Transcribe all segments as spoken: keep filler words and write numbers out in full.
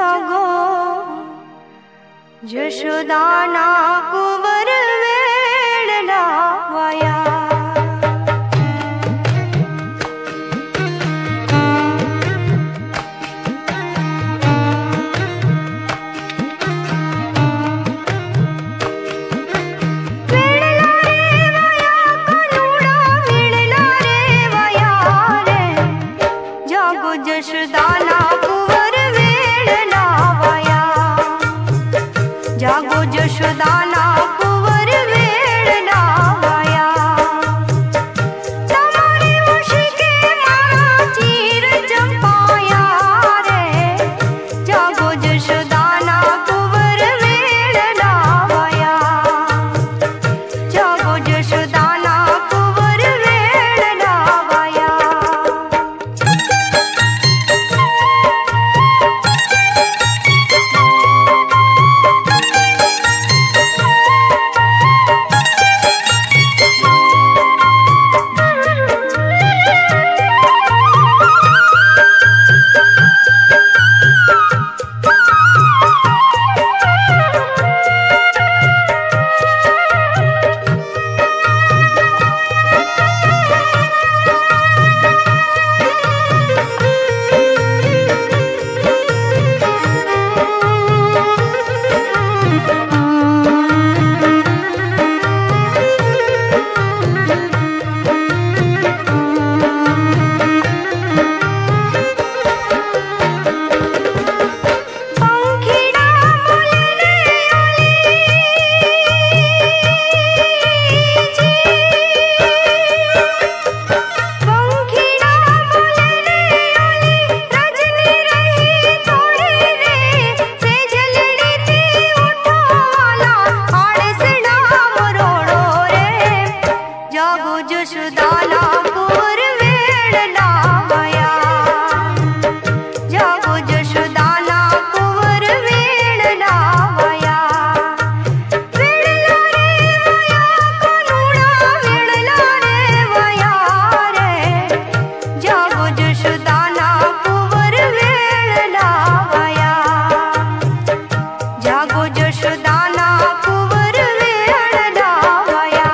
जागो यशोदाना कुंवर वेळ लावाया। यशोदाना कुंवर वेळ लावाया, जागो यशोदाना कुंवर वेळ लावाया। तमारी मुश्के मारा चीर चंपाया रे, जागो यशोदाना कुंवर वेळ लावाया, जागो यशोदाना कुंवर वेळ लावाया। यशोदाना कुंवर वेळ लावाया, जागो यशोदाना कुंवर वेळ लावाया। वेळला रे वया कानुडा, वेळला रे वया रे, जागो यशोदाना कुंवर वेळ लावाया, जागो यशोदाना कुंवर वेळ लावाया।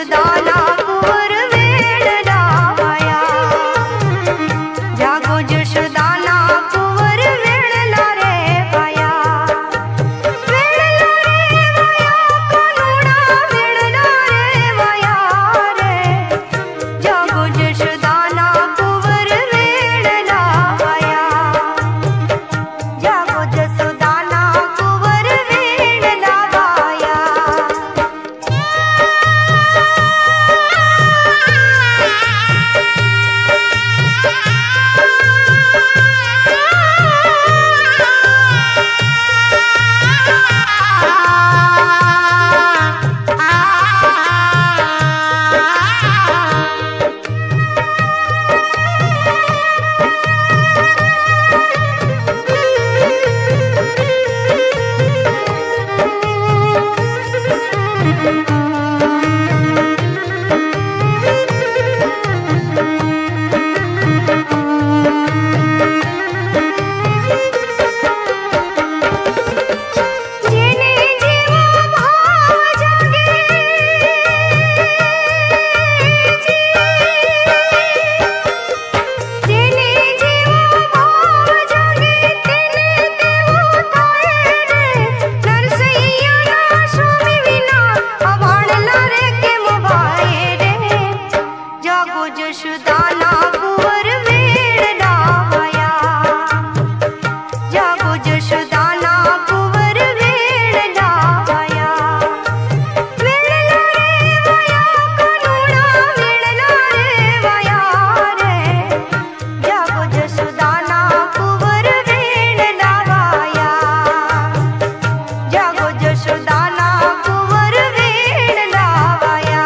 जशदाना कुंवर वेण लावया। जागो जशदाना कुंवर वेण ला रे भया। वेण ला रे भया कानूना वेण ला रे भया रे। जागो जशदाना कुंवर वेण लावया। जागो जसोदाना कुंवर वेण लावया। जशदाना कुंवर वेण लावया। जागो जशदाना कुंवर वेण लावया। वेण ला रे भया कानूना वेण ला रे भया रे। जागो जशदाना कुंवर वेण लावया। जागो जशदाना कुंवर वेण लावया।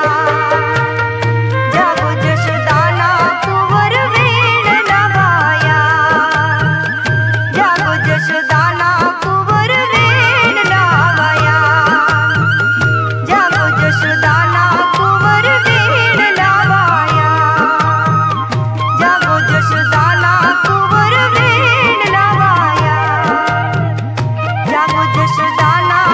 जागो जशदाना कुंवर वेण लावया। जागो जशदाना कुंवर वेण लावया। जागो जशदाना कुंवर वेण लावया। जागो जशदाना कुंवर वेण लावया। जागो जशदाना